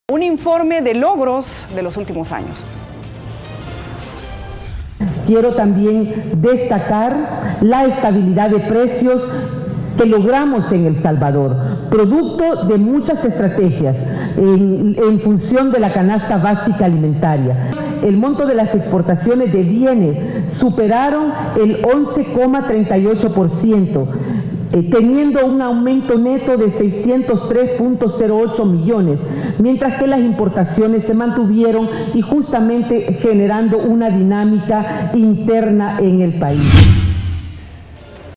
Un informe de logros de los últimos años. Quiero también destacar la estabilidad de precios que logramos en El Salvador, producto de muchas estrategias en función de la canasta básica alimentaria. El monto de las exportaciones de bienes superaron el 11,38%, teniendo un aumento neto de 603.08 millones, mientras que las importaciones se mantuvieron y justamente generando una dinámica interna en el país.